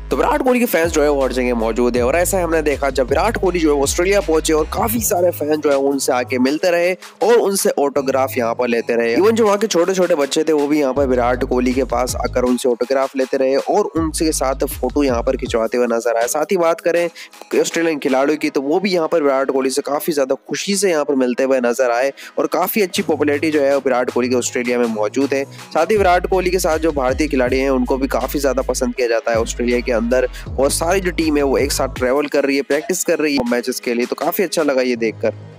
तो विराट कोहली के फैंस जो है वो हर जगह मौजूद है और ऐसा हमने देखा जब विराट कोहली जो है ऑस्ट्रेलिया पहुंचे और काफी सारे फैन जो है उनसे आके मिलते रहे और उनसे ऑटोग्राफ यहाँ पर लेते रहे। इवन जो वहाँ के छोटे छोटे बच्चे थे वो भी यहाँ पर विराट कोहली के पास आकर उनसे ऑटोग्राफ लेते रहे और उनके साथ फोटो यहाँ पर खिंचवाते हुए नजर आए। साथ ही बात करें ऑस्ट्रेलियन खिलाड़ियों की तो वो भी यहाँ पर विराट कोहली से काफी ज्यादा खुशी से यहाँ पर मिलते हुए नजर आए और काफी अच्छी पॉपुलैरिटी जो है विराट कोहली के ऑस्ट्रेलिया में मौजूद है। साथ ही विराट कोहली के साथ जो भारतीय खिलाड़ी हैं उनको भी काफी ज्यादा पसंद किया जाता है ऑस्ट्रेलिया के अंदर और सारी जो टीम है वो एक साथ ट्रेवल कर रही है, प्रैक्टिस कर रही है मैचेस के लिए। तो काफी अच्छा लगा ये देखकर।